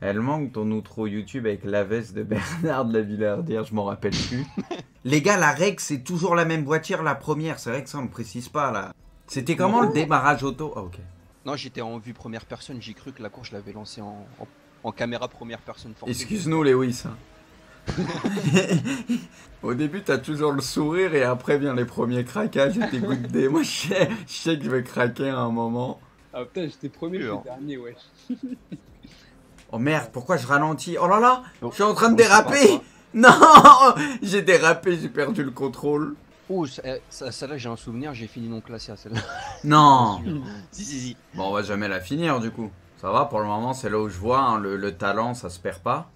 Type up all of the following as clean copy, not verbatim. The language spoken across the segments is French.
Elle manque ton outro YouTube avec la veste de Bernard de la Villardière, je m'en rappelle plus. Les gars, la règle, c'est toujours la même voiture, la première. C'est vrai que ça, on ne précise pas, là. C'était comment le démarrage auto? Ah, ok. Non, j'étais en vue première personne, j'ai cru que la course, je l'avais lancée en caméra première personne. Excuse-nous, Lewis. Au début, t'as toujours le sourire et après viennent les premiers craquages et tes gouttes de... Moi, je sais que je vais craquer à un moment. Ah putain, j'étais premier, j'étais dernier, wesh. Oh merde, pourquoi je ralentis? Oh là là, bon, je suis en train de déraper. Non, j'ai dérapé, j'ai perdu le contrôle. Oh, celle-là, j'ai un souvenir, j'ai fini non classé à celle-là. Non. Si. Bon, on va jamais la finir du coup. Ça va, pour le moment, c'est là où je vois, hein, le talent, ça se perd pas.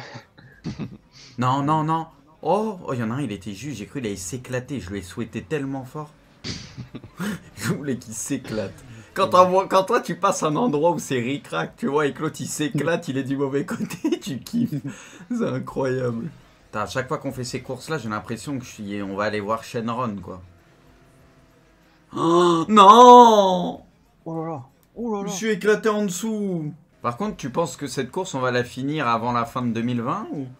Non. Oh, il y en a un, il était juste, j'ai cru qu'il allait s'éclater, je lui ai souhaité tellement fort. Je voulais qu'il s'éclate. Quand toi tu passes un endroit où c'est ric-rac, tu vois, et que l'autre il s'éclate, il est du mauvais côté, tu kiffes. C'est incroyable. À chaque fois qu'on fait ces courses-là, j'ai l'impression que on va aller voir Shenron, quoi. Oh, non! Oh là là. Je me suis éclaté en dessous. Par contre, tu penses que cette course, on va la finir avant la fin de 2020 ou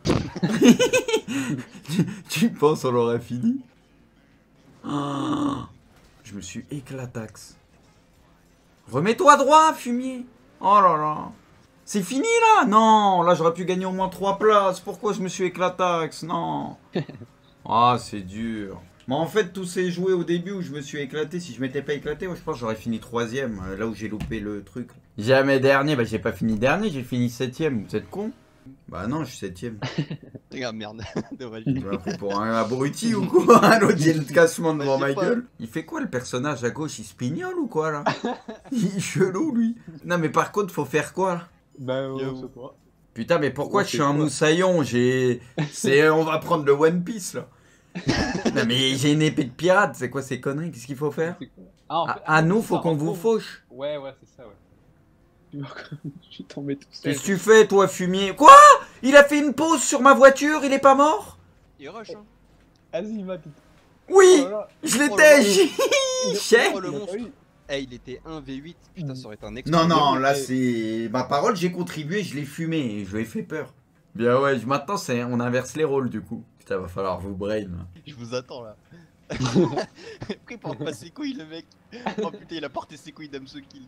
tu penses on l'aura fini? Oh, je me suis éclatax. Remets-toi droit, fumier. Oh là là. C'est fini là? Non, là j'aurais pu gagner au moins 3 places. Pourquoi je me suis éclatax? Non. Ah, c'est dur. Mais en fait, tout s'est joué au début où je me suis éclaté. Si je m'étais pas éclaté, moi, je pense que j'aurais fini 3ème. Là où j'ai loupé le truc. Jamais dernier. Bah, j'ai pas fini dernier, j'ai fini 7ème. Vous êtes con? Bah non, je suis 7ème. Ah merde, dommage. Tu m'as pris pour un abruti ou quoi? L'autre, il a le cassement devant ma gueule. Il fait quoi le personnage à gauche? Il spignole ou quoi là? Il est chelou lui. Non, mais par contre, faut faire quoi là? Bah, on sait pas. Putain, mais pourquoi je suis un moussaillon? On va prendre le One Piece là. Non, mais j'ai une épée de pirate, c'est quoi ces conneries? Qu'est-ce qu'il faut faire? À nous, faut qu'on vous fauche. Ouais, c'est ça, ouais. Je suis tombé tout seul. Qu'est-ce que tu fais, toi, fumier? Quoi? Il a fait une pause sur ma voiture, il est pas mort? Il rush, hein. Vas-y, Matt. Oui! Oh là. Je l'étais! Oh le monstre! Eh, il était 1v8, putain, ça aurait été un Non, exploit. non, là c'est... Ma parole, j'ai contribué, je l'ai fumé, et je lui ai fait peur. Bien ouais, maintenant on inverse les rôles du coup. Putain, va falloir vous brain. Je vous attends là. Après, il porte pas ses couilles le mec. Oh putain, il a porté ses couilles d'Amso Kill.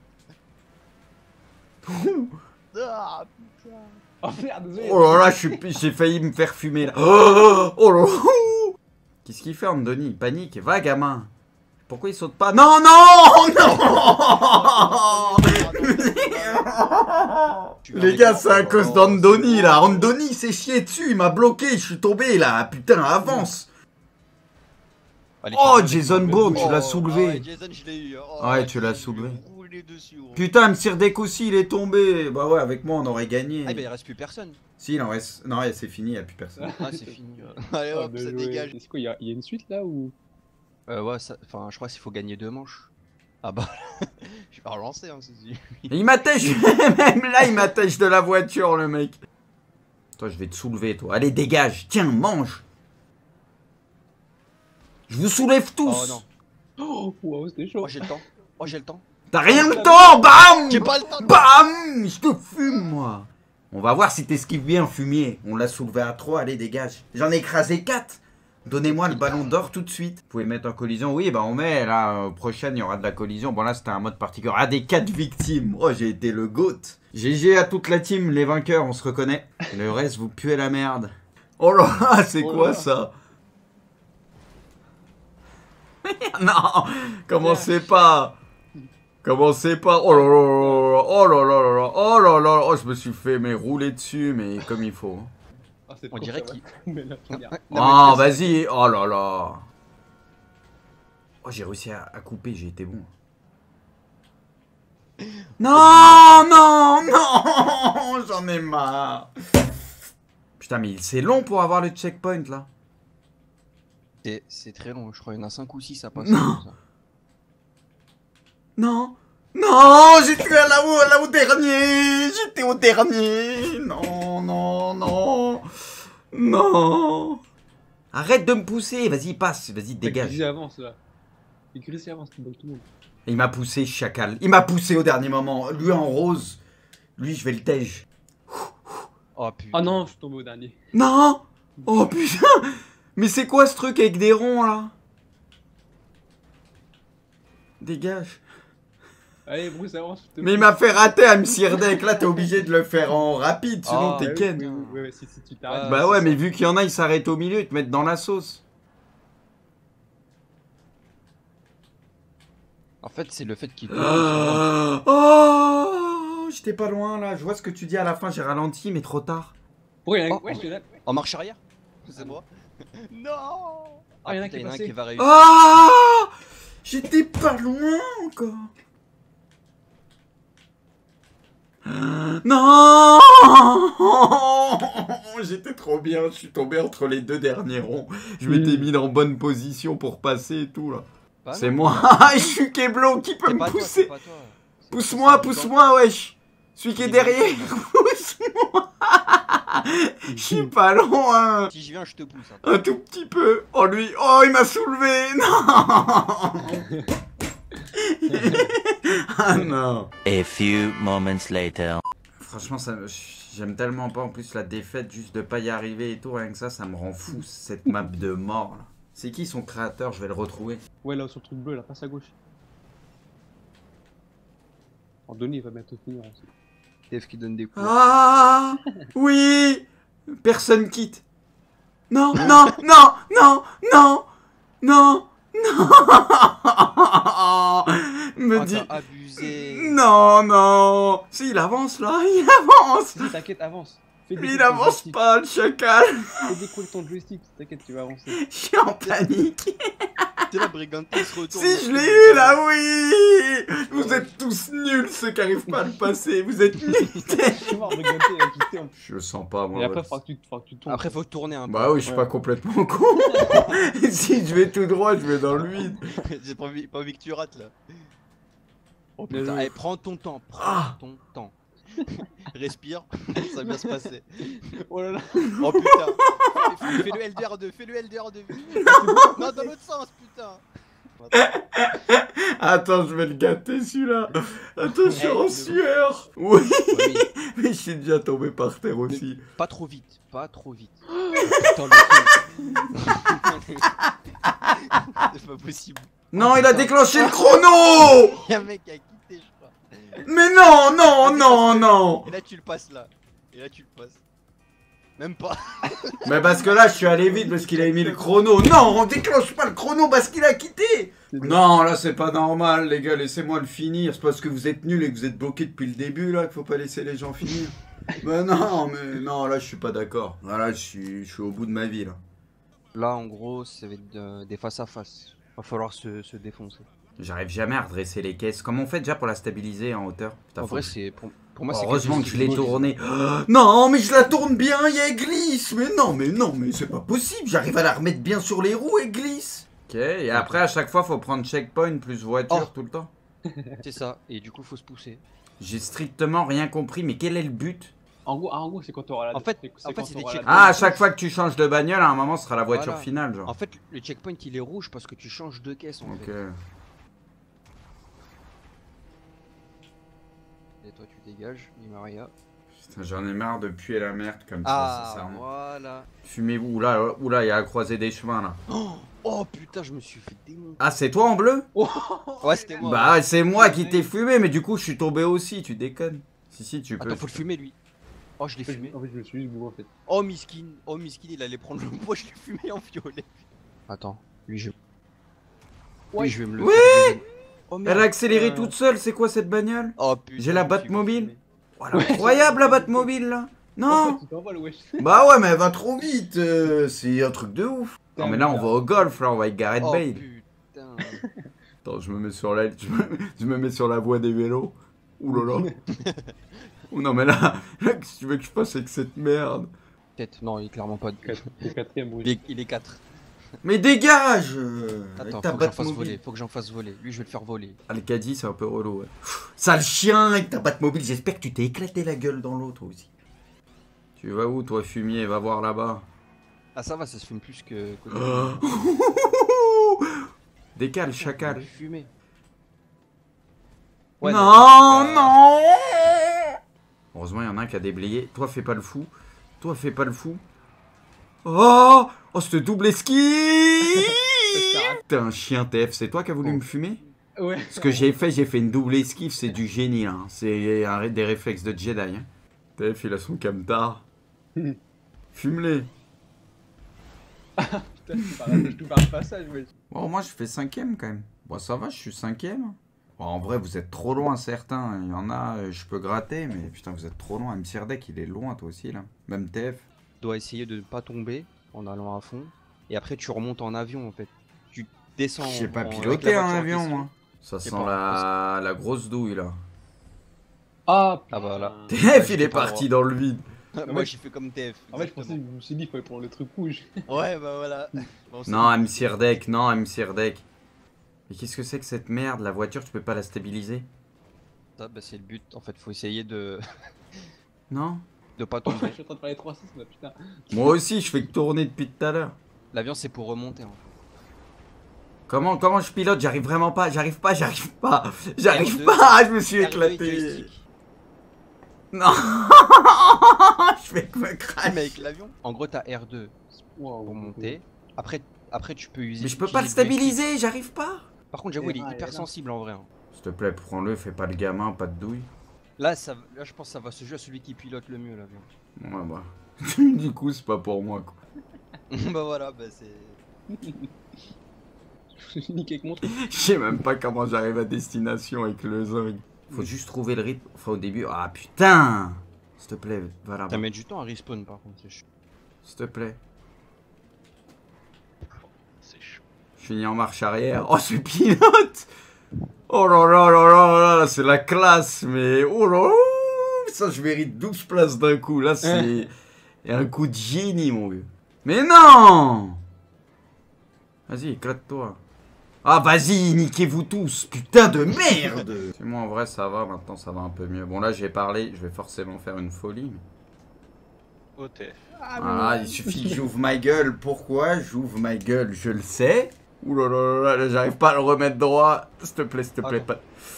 Ah putain. Oh merde, désolé. Oh là là, j'ai failli me faire fumer là. Oh là là. Qu'est-ce qu'il fait Andoni? Il panique. Va gamin. Pourquoi il saute pas? Non, non, non. Les gars, c'est à cause d'Andoni là. Andoni s'est chié dessus, il m'a bloqué, je suis tombé là. Putain, avance. Oh, Jason Bourne, tu l'as soulevé. Ouais, Jason, je l'ai eu. Ouais, tu l'as soulevé. Dessus, putain, me tire des coups, il est tombé. Bah ouais, avec moi, on aurait gagné. Ah, bah il reste plus personne. Si, il en reste. Non, c'est fini, il n'y a plus personne. Ah, c'est fini. Allez hop, ça dégage. Est-ce qu'il y a une suite là ou? Ouais, enfin, je crois qu'il faut gagner 2 manches. Ah bah, je vais pas relancer, hein, c'est il m'attèche, même là, il m'attèche de la voiture, le mec. Toi, je vais te soulever, toi. Allez, dégage. Tiens, mange. Je vous soulève tous. Oh non. Oh, wow, c'était chaud. Oh, j'ai le temps. Oh, j'ai le temps. T'as rien le temps. Bam. J'ai pas le temps. Bam. Je te fume, moi. On va voir si t'esquives bien, fumier. On l'a soulevé à 3, allez, dégage. J'en ai écrasé 4. Donnez-moi le ballon d'or tout de suite. Vous pouvez le mettre en collision. Oui, bah on met là. Prochaine, il y aura de la collision. Bon, là, c'était un mode particulier. Ah, des 4 victimes. Oh, j'ai été le GOAT. GG à toute la team, les vainqueurs, on se reconnaît. Le reste, vous puez la merde. Oh là, c'est quoi ça? Non, commencez pas. Commencez pas. Oh là là, oh là là, oh là là, oh je me suis fait rouler dessus, mais comme il faut. On dirait qu'il... Oh vas-y, oh là là. Oh j'ai réussi à couper, j'ai été bon. Non, non, non, j'en ai marre. Putain mais c'est long pour avoir le checkpoint là. C'est très long, je crois qu'il y en a 5 ou 6 à passer. Non. Non. Non, j'étais là au dernier. J'étais au dernier. Non, non, non. Non. Arrête de me pousser. Vas-y, passe. Vas-y, dégage. Grisy avance là. Et Grisy avance, tout le monde. Il m'a poussé, chacal. Il m'a poussé au dernier moment. Lui en rose. Lui, je vais le tège. Oh putain. Ah non, je suis tombé au dernier. Non. Oh putain. Mais c'est quoi ce truc avec des ronds là? Dégage. Allez, Bruce, avance. Mais il m'a fait rater à me deck. Là, t'es obligé de le faire en rapide, sinon Ah, t'es oui, ken. Ouais, si tu t'arrêtes. Ouais, Bah c'est ouais, ça. mais vu qu'il y en a, ils s'arrêtent au milieu, ils te mettent dans la sauce. En fait, c'est le fait qu'il. Oh, j'étais pas loin là. Je vois ce que tu dis à la fin. J'ai ralenti, mais trop tard. Ouais, Oh, ouais, je suis là. En marche arrière. C'est moi. Non. Ah, y'en a putain, qui est un passé. qui va réussir. Ah, j'étais pas loin encore. Non. J'étais trop bien. Je suis tombé entre les deux derniers ronds. Je m'étais mis en bonne position pour passer et tout là. Bah C'est non, moi. Je suis Keblo qui peut C'est me pas toi, pousser. c'est pas toi. C'est- Pousse-moi, c'est pousse-moi, wesh. Celui qui est Il est derrière, pousse-moi. Je suis pas loin. Si je viens, je te pousse. Hein. Un tout petit peu. Oh lui, oh il m'a soulevé. Non. Ah non. A few moments later. Franchement, j'aime tellement pas en plus la défaite, juste de pas y arriver et tout, rien que ça me rend fou cette map de mort là. C'est qui son créateur? Je vais le retrouver. Ouais, là, sur le truc bleu, là, passe à gauche. En Denis, il va bientôt finir aussi. Dave qui donne des coups. Ah oui. Personne quitte. Non, non, non, non, non, non, non. Me Oh, dis. t'as abusé. Non, non. Si, il avance là, il avance. Si, t'inquiète, avance. Fais Mais il décoller ton avance joystick. pas, le chacal. Fais décoller ton joystick, t'inquiète, tu vas avancer. Je suis en panique. C'est la brigante qui se retourne. Si, je l'ai eu là, oui. Vous êtes tous nuls, ceux qui arrivent pas à le passer. Vous êtes nuls. Je suis mort de gâter et quitter en plus. Je le sens pas, moi. Et après, faudra que tu tombes. Après, faut tourner un peu. Bah oui, je suis pas complètement con. Si je vais tout droit, je vais dans le vide. J'ai pas envie que tu rates là. Oh Bien putain, joué. allez, prends ton temps. Prends Ah. ton temps. Respire, ça va bien se passer. Oh là là. Oh putain. Fais le LDR2, fais le LDR2. Non, dans l'autre sens, putain. Attends, je vais le gâter celui-là. Attends, je suis en le- sueur. Oui, Oui, mais je suis déjà tombé par terre aussi. pas trop vite, pas trop vite. Putain, le coup. C'est pas possible. Non, il a déclenché le chrono. Y'a un mec qui a quitté, je crois. Mais non, non, non, non. Et là, tu le passes là. Et là, tu le passes. Même pas. Mais parce que là, je suis allé vite parce qu'il a mis le chrono. Non, on déclenche pas le chrono parce qu'il a quitté. Non, là, c'est pas normal, les gars. Laissez-moi le finir. C'est parce que vous êtes nuls et que vous êtes bloqués depuis le début, là, qu'il faut pas laisser les gens finir. Mais non, là, je suis pas d'accord. Voilà, je suis au bout de ma vie, là. Là, en gros, ça va être des face à face. Va falloir se défoncer. J'arrive jamais à redresser les caisses. Comment on fait déjà pour la stabiliser en hauteur? Putain, En faut vrai, que je- c'est pour moi, c'est Heureusement quelque que chose je l'ai qui- tournée. Non, mais je la tourne bien et elle glisse. Mais non, mais c'est pas possible. J'arrive à la remettre bien sur les roues et glisse. Ok, et après, à chaque fois, faut prendre checkpoint plus voiture Oh. tout le temps. C'est ça. Et du coup, faut se pousser. J'ai strictement rien compris, mais quel est le but? En gros, c'est quand tu auras la. En fait, c'est quand c'est des t'auras la- checkpoints. Ah, à chaque fois que tu changes de bagnole, à un moment, ce sera la voiture Voilà. finale, genre. En fait, le checkpoint il est rouge parce que tu changes de caisse en Ok. fait. Et toi, tu dégages, dit Maria. Putain, j'en ai marre de puer la merde comme ça, Ah, sincèrement. voilà. Fumez-vous, oula, il y a la croisée des chemins, là. Oh putain, je me suis fait démonter. Ah, c'est toi en bleu? Ouais, c'était moi. Bah, c'est moi qui t'ai fumé, mais du coup, je suis tombé aussi, tu déconnes. Si, tu peux. Attends, faut le fumer lui. Oh, je l'ai En fait, fumé. je me suis juste bourré en fait. Oh, miskin, il allait prendre le poids, je l'ai fumé en violet. Attends, lui, je. Ouais. Lui, je vais me le Ouais. faire deuxième. Oh, merde. Elle a accéléré toute seule, c'est quoi cette bagnole? Oh putain. J'ai la je me suis Batmobile. fumé. Voilà, incroyable la Batmobile là. Non. Tu t'envoies le wesh. Bah ouais, mais elle va trop vite. C'est un truc de ouf. Non, mais là, on va au golf, là, on va avec Gareth Oh Bale. putain. Attends, je me mets sur je me mets sur la voie des vélos. Ouh là là. Oh non, mais là, qu'est-ce que tu veux que je fasse avec cette merde? Tête, non, il est clairement pas de. Le quatrième bruit. Il est 4. Mais dégage avec Attends, ta faut que j'en fasse Batmobile. voler, faut que j'en fasse voler. Lui, je vais le faire voler. Ah, le caddie, c'est un peu relou, ouais. Sale chien avec ta Batmobile, j'espère que tu t'es éclaté la gueule dans l'autre aussi. Tu vas où, toi, fumier? Va voir là-bas. Ah, ça va, ça se fume plus que. Décale, chacal. Fumer. Non, non. Heureusement, il y en a un qui a déblayé. Toi, fais pas le fou. Toi, fais pas le fou. Oh, oh, ce double esquive. T'es un chien, TF. C'est toi qui as voulu me fumer? Ouais. Ce que j'ai fait une double esquive, c'est du génie, là. C'est des réflexes de Jedi, hein. TF, il a son camtar. Fume-les. Putain, je te parle pas ça, ouais. Bon, moi, je fais 5ème, quand même. Bon, ça va, je suis 5ème. Bon, en vrai, vous êtes trop loin, certains. Il y en a, je peux gratter, mais putain, vous êtes trop loin. Msirdek, il est loin, toi aussi, là. Même TF. Tu dois essayer de ne pas tomber en allant à fond. Et après, tu remontes en avion, en fait. Tu descends. J'ai pas avec piloté la un voiture en avion, question. moi. Ça C'est sent pas- la grosse douille, là. Ah, Ah bah voilà. TF, il j'ai est pas le parti dans le vide. Moi, j'ai fait comme TF. En fait, je pensais, je me suis dit, il fallait prendre le truc rouge. Ouais, bah voilà. Bon, c'est- Non, Msirdek, non, Msirdek. Mais qu'est-ce que c'est que cette merde? La voiture, tu peux pas la stabiliser? Ça, bah, c'est le but. En fait, faut essayer de Non? pas Je tomber. suis en train de faire les 3-6, là, putain. Moi aussi, je fais que tourner depuis tout à l'heure. L'avion, c'est pour remonter. En fait. Comment je pilote? J'arrive vraiment pas, j'arrive pas. J'arrive R2, pas, je me suis R2 et éclaté. joystick. Non. Je fais que me Ah, cracher. mais avec l'avion, en gros, t'as R2 Wow. pour monter. Après, tu peux user. Mais je peux pas le utiliser joystick. stabiliser, j'arrive pas. Par contre, j'avoue, il est Ah, hyper là. sensible en vrai. Hein. S'il te plaît, prends-le, fais pas le gamin, pas de douille. Là, je pense que ça va se jouer à celui qui pilote le mieux l'avion. Ouais, bah. Du coup, c'est pas pour moi, quoi. Bah voilà, bah c'est. Je suis niqué avec mon truc. Je sais même pas comment j'arrive à destination avec le zinc. Faut juste trouver le rythme. Enfin, au début. Ah putain! S'il te plaît, va là-bas. Ça met du temps à respawn par contre, c'est chaud. S'il te plaît. C'est chaud. Je finis en marche arrière. Oh, ce pilote! Oh là là là là là, c'est la classe, mais oh là là! Ça, je mérite 12 places d'un coup. Là, c'est un coup de génie, mon vieux. Mais non! Vas-y, éclate-toi. Ah, vas-y, niquez-vous tous, putain de merde! C'est moi, en vrai, ça va, maintenant, ça va un peu mieux. Bon, là, j'ai parlé, je vais forcément faire une folie. Mais... OTF. Voilà, il suffit que j'ouvre ma gueule. Pourquoi j'ouvre ma gueule? Je le sais. Ouh là là là là, j'arrive pas à le remettre droit. S'il te plaît, pas.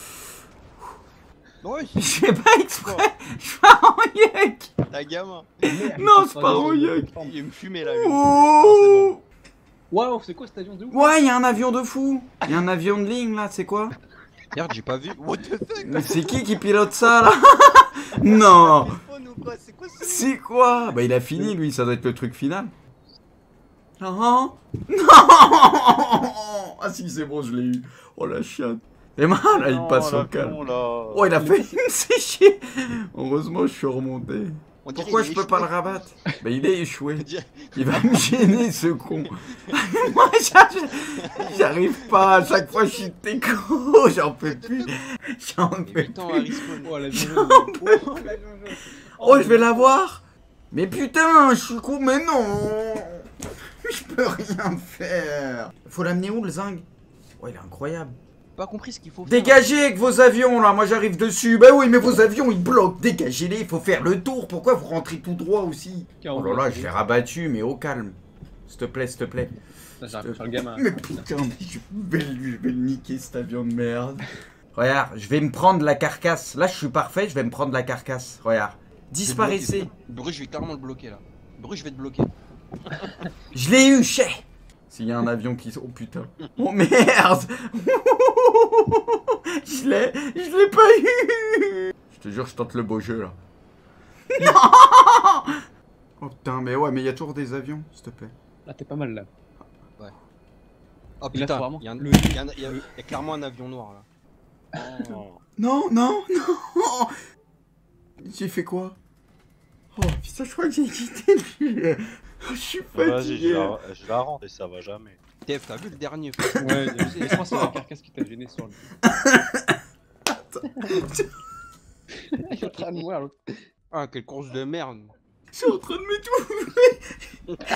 Ouais, Je fais pas exprès, je fais un yuck. la gamin. Non, c'est pas un yuck. Il me fumait là. Oh! Waouh, c'est quoi cet avion de ouf? Ouais, il y a un avion de fou. Il y a un avion de ligne là, c'est quoi? Merde, j'ai pas vu. What the fuck? Mais c'est qui pilote ça là? Non. Téléphone ou quoi? C'est quoi ce C'est quoi? Bah il a fini lui, ça doit être le truc final. Non. Non. Ah si, c'est bon, je l'ai eu. Oh la chienne. Et là, il passe au calme. Oh, il a fait une séchée. Heureusement, je suis remonté. On dirait Pourquoi il je est peux pas le échoué. rabattre? Bah il est échoué. On dirait- Il va me gêner ce con. Moi j'arrive pas. À chaque fois je suis déco. J'en peux plus. J'en peux 8 ans à plus. respawn. Oh, l'avion jaune. Oh, l'avion jaune. Oh, je vais l'avoir. Mais putain, je suis con. Mais non. Je peux rien faire. Faut l'amener où le zinc? Oh, il est incroyable. Pas compris ce qu'il faut faire. Dégagez avec vos avions là, moi j'arrive dessus. Bah oui, mais vos avions ils bloquent. Dégagez-les, il faut faire le tour. Pourquoi vous rentrez tout droit aussi? Oh là là, je l'ai rabattu, mais au calme. S'il te plaît, s'il te plaît. Ça, j'arrive à faire le gamin. Mais putain, mais je vais le niquer cet avion de merde. Regarde, je vais me prendre la carcasse. Là, je suis parfait, je vais me prendre la carcasse. Regarde. Disparaissez. Bruce, je vais carrément le bloquer là. Bruce, je vais te bloquer. Je l'ai eu, chais. S'il y a un avion qui... Oh putain. Oh merde. Je l'ai pas eu. Je te jure, je tente le beau jeu là. Non. Oh putain, mais ouais, mais il y a toujours des avions, s'il te plaît. Là, t'es pas mal là. Oh Et là, putain, faut vraiment il y a un- le- il y a clairement un avion noir là. Non, non, non. J'ai fait quoi? Oh putain, je crois que j'ai quitté le jeu. Je suis Vas-y, fatigué. je la rends et ça va jamais. TF, t'as vu le dernier? Ouais, je pense que c'est la carcasse qui t'a gêné sur lui. Il est en train de mourir l'autre. Ah, quelle course de merde. Je suis en train de m'étouffer.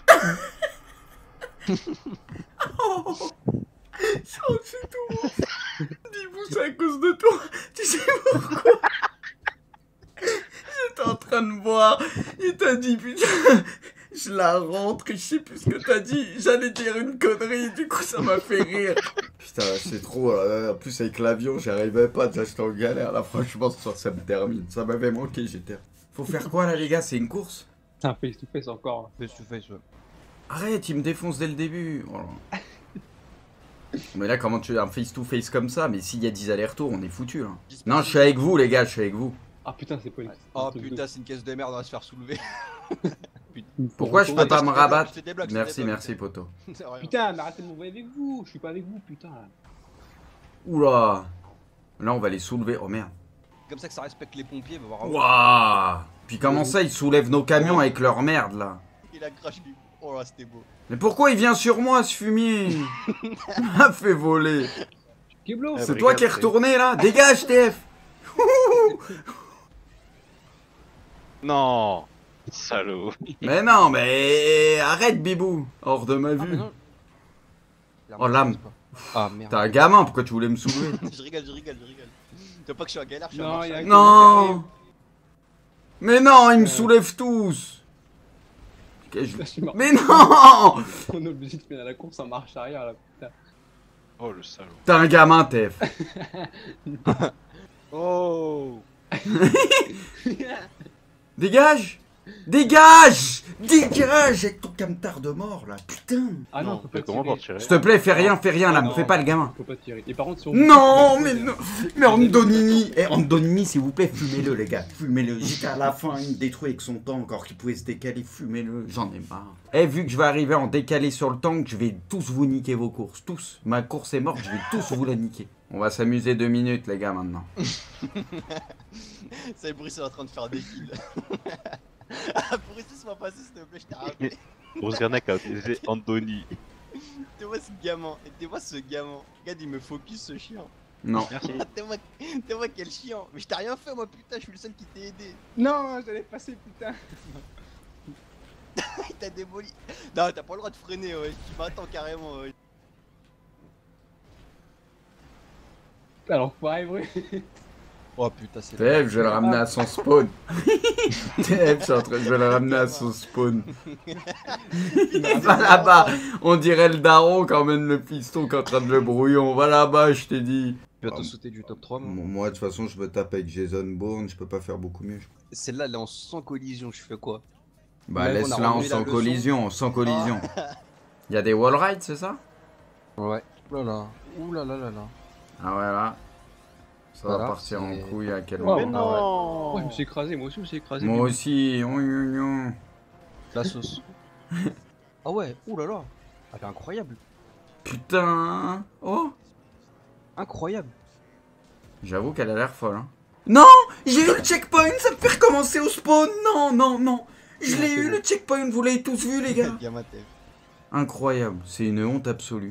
Oh, c'est tout. Dis-vous, c'est à cause de toi. Tu sais pourquoi? J'étais en train de boire. Il t'a dit, putain, je la rentre et je sais plus ce que t'as dit. J'allais dire une connerie, du coup ça m'a fait rire. Putain, c'est trop. En plus, avec l'avion, j'y arrivais pas. Déjà, j'étais en galère. Là, franchement, ça me termine. Ça m'avait manqué, j'étais. Faut faire quoi là, les gars? C'est une course? C'est un face to face encore. Face to face, ouais. Arrête, il me défonce dès le début. Oh là. Mais là, comment tu fais un face-to-face comme ça? Mais s'il y a 10 allers-retours, on est foutu là. Non, je suis avec vous, les gars, je suis avec vous. Ah putain, c'est pas une. Oh putain, c'est une caisse de merde, on va se faire soulever. Pourquoi je peux pas me rabattre? Je te débloque, Merci, merci, poto. C'est rien. Putain, mais arrêtez de m'envoyer avec vous. Je suis pas avec vous, putain. Oula. Là, on va les soulever. Oh merde. Comme ça que ça respecte les pompiers, va voir. Waouh. Puis comment ça, ils soulèvent nos camions avec leur merde là? Il a crash lui. Oh là, c'était beau. Mais pourquoi il vient sur moi, ce fumier? Il m'a fait voler. Keblo. C'est toi qui es retourné là? Dégage, TF. Non. Salaud. Mais non, mais arrête, Bibou. Hors de ma Ah, vue. mais non. Oh, l'âme. Ah merde. T'es un gamin, pourquoi tu voulais me soulever? Je rigole. Tu vois pas que je suis en galère, je suis en Non, marche. il y a Non. Mais non, ils me soulèvent tous. Ok, je- Je suis mort. Mais non. On est obligé de finir la course en marche arrière là, putain. Oh le salaud. T'es un gamin, TF. Oh. Dégage. Dégage. Dégage avec ton camtar de mort là, putain. Ah non, Non, faut pas Mais comment pour tirer. tirer? S'il te plaît, fais rien là, me Non. fais pas le gamin. Faut pas tirer. Et par contre, si on. Non, mais non. Mais Andonini, Andonini, s'il vous plaît, fumez-le, les gars. Fumez-le. J'étais à la fin, il me détruit avec son tank, encore qu'il pouvait se décaler. Fumez-le, j'en ai marre. Eh, vu que je vais arriver en décalé sur le tank, je vais tous vous niquer vos courses. Tous. Ma course est morte, je vais tous vous la niquer. On va s'amuser 2 minutes, les gars, maintenant. C'est Bruce est en train de faire des kills. Ah, Bruce, laisse-moi passer s'il te plaît, je t'ai rappelé. Bruce Garnac a utilisé Andoni. Tu vois ce gamin, Regarde, il me focus ce chien. Non. Merci. T'es moi quel chien. Mais je t'ai rien fait, moi, putain, je suis le seul qui t'ai aidé. Non, j'allais passer, putain. Il t'a démoli. Non, t'as pas le droit de freiner, ouais. Tu m'attends carrément, ouais. Alors, faut arriver. Oh putain, c'est TF, je vais le ramener à son spawn. TF, je vais le ramener à son spawn. Il va là-bas. On dirait le daron quand mène le piston qui est en train de le brouillon. Va là-bas, je t'ai dit. Tu vas te sauter du top 3, moi. Moi, de toute façon, je me tape avec Jason Bourne. Je peux pas faire beaucoup mieux. Celle-là, elle est en sans collision, je fais quoi? Bah, Même on a laisse-la en remis la sans leçon. collision, sans collision. Il y a des wall rides, c'est ça? Ouais. Oulala. Oulala. Ah ouais, là. Ça va Voilà, partir en c'est- couille à quel Oh, moment. Mais non. Ouais, je me suis écrasé, moi aussi, je me suis écrasé. Moi aussi. Oui, oui, oui. La sauce. Ah ouais, oulala. Elle est incroyable. Putain. Oh. Incroyable. J'avoue qu'elle a l'air folle. Hein. Non, j'ai eu le checkpoint, ça me fait recommencer au spawn. Non, non, non. Je l'ai eu le checkpoint, vous l'avez tous vu, les gars. Gamin TF. Incroyable, c'est une honte absolue.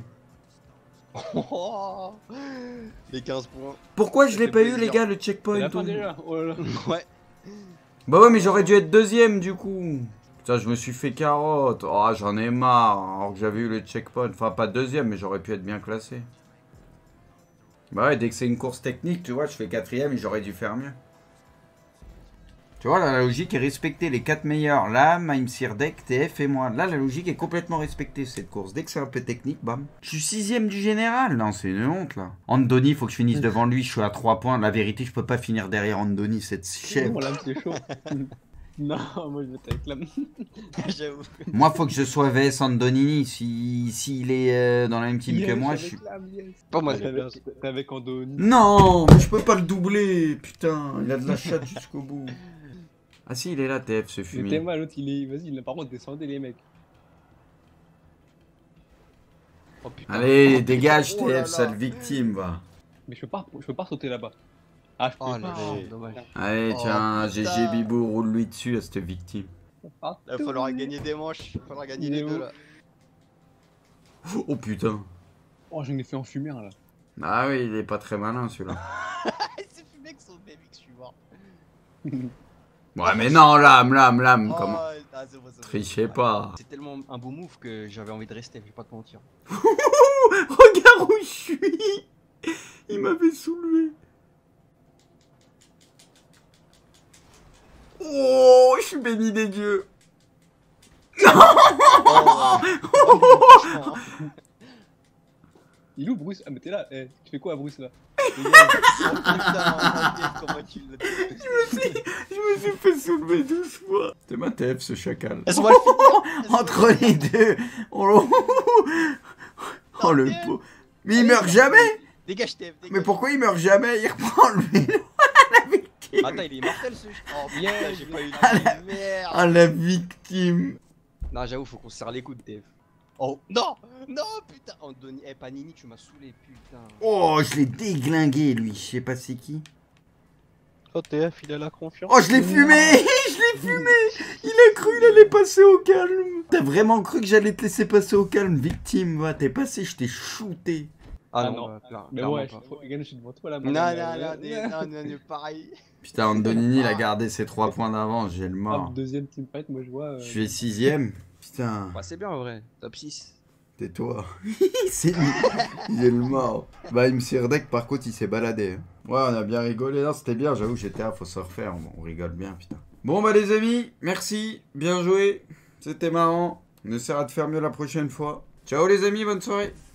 Oh, les 15 points. Pourquoi je Ça l'ai fait pas eu, plaisir. les gars, le C'est checkpoint? la fin déjà. Oh là là. Ouais. Bah ouais, mais j'aurais dû être deuxième du coup. Putain, je me suis fait carotte. Oh, j'en ai marre. Alors que j'avais eu le checkpoint. Enfin, pas deuxième, mais j'aurais pu être bien classé. Bah ouais, dès que c'est une course technique, tu vois, je fais quatrième et j'aurais dû faire mieux. Tu vois, là, la logique est respectée. Les 4 meilleurs, là, Maimsirdek, TF et moi. Là, la logique est complètement respectée, cette course. Dès que c'est un peu technique, bam. Je suis 6ème du général. Non, c'est une honte, là. Andoni, faut que je finisse devant lui. Je suis à 3 points. La vérité, je peux pas finir derrière Andoni, cette chèvre. Oh là, c'est chaud. Non, moi je vais avec l'âme. J'avoue. Moi, faut que je sois VS Andonini. S'il est dans la même team que moi, je suis... Pas moi, T'es avec Andoni. Non, mais je peux pas le doubler, putain. Il a de la chatte jusqu'au bout. Ah si, il est là, TF, ce Mais t'es fumier. mal, l'autre il est. Vas-y, par contre, descendez les mecs. Oh putain. Allez, dégage, Oh là là. TF, sale victime, va. Mais je peux pas sauter là-bas. Ah, je peux Oh pas. là là, dommage. Allez, Oh, tiens, putain. GG Bibou, roule-lui dessus à cette victime. Ah, Là, il faudra gagner des manches. Il faudra gagner les Il est deux où là. Oh putain. oh, je l'ai fait enfumer là. Ah oui, il est pas très malin, celui-là. C'est fumé que son bébé que je suis mort. Ouais, mais non, l'âme, Oh, comment... ah, c'est bon, c'est bon. Trichez pas. C'est tellement un beau move que j'avais envie de rester, je vais pas te mentir. Regarde où je suis. Il m'avait soulevé. Oh, je suis béni des dieux. Il est où Bruce? Ah, mais t'es là. Eh, tu fais quoi à Bruce là? Oh putain, comment tu l'as. Je me suis fait soulever 12 fois. C'était ma TF ce chacal. Laisse-moi le finir. Entre les deux. Oh, oh le pot. Mais il meurt jamais. Dégage, TF, dégage. Mais pourquoi il meurt jamais? Il reprend le vélo. La victime. Attends, il est immortel ce. Oh putain, Yeah, j'ai pas eu Ah, de merde. Ah la victime. Non, j'avoue, faut qu'on se serre les coudes, TF. Oh non, non putain. Andoni, eh Panini, tu m'as saoulé, putain. Oh, je l'ai déglingué lui. Je sais pas c'est qui. Oh, TF, il a la confiance. Oh, je l'ai fumé. Je l'ai fumé. Il a cru il allait passer au calme. T'as vraiment cru que j'allais te laisser passer au calme, victime? Va, t'es passé, je t'ai shooté. Ah, Ah non, non. clairement Mais ouais, pas. je suis devant toi là. Non, madame. non, pareil. Putain, Andonini, il a gardé ses 3 points d'avance. J'ai le mort. Hop, deuxième teamfight, moi je vois. Je suis 6ème. Putain. Bah, c'est bien en vrai, top 6. Tais-toi. C'est lui. Il est le mort. Bah, MC Deck, par contre, il s'est baladé. Ouais, on a bien rigolé. Non, c'était bien. J'avoue, GTA, faut se refaire. On rigole bien, putain. Bon, bah, les amis, merci. Bien joué. C'était marrant. On essaiera de faire mieux la prochaine fois. Ciao, les amis. Bonne soirée.